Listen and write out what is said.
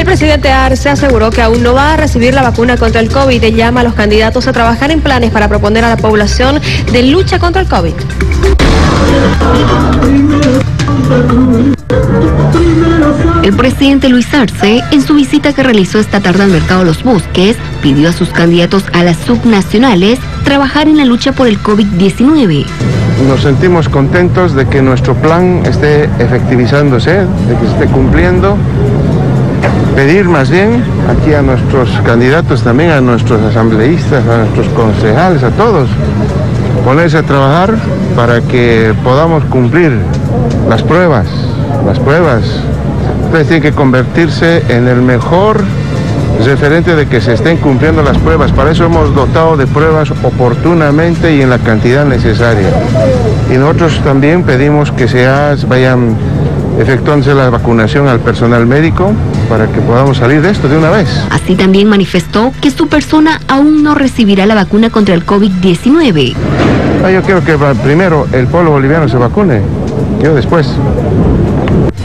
El presidente Arce aseguró que aún no va a recibir la vacuna contra el COVID y llama a los candidatos a trabajar en planes para proponer a la población de lucha contra el COVID. El presidente Luis Arce, en su visita que realizó esta tarde al Mercado Los Bosques, pidió a sus candidatos a las subnacionales trabajar en la lucha por el COVID-19. Nos sentimos contentos de que nuestro plan esté efectivizándose, de que se esté cumpliendo. Pedir más bien aquí a nuestros candidatos, también a nuestros asambleístas, a nuestros concejales, a todos, ponerse a trabajar para que podamos cumplir las pruebas. Ustedes tienen que convertirse en el mejor referente de que se estén cumpliendo las pruebas. Para eso hemos dotado de pruebas oportunamente y en la cantidad necesaria. Y nosotros también pedimos que vayan efectuándose la vacunación al personal médico para que podamos salir de esto de una vez. Así también manifestó que su persona aún no recibirá la vacuna contra el COVID-19. Yo quiero que primero el pueblo boliviano se vacune, yo después.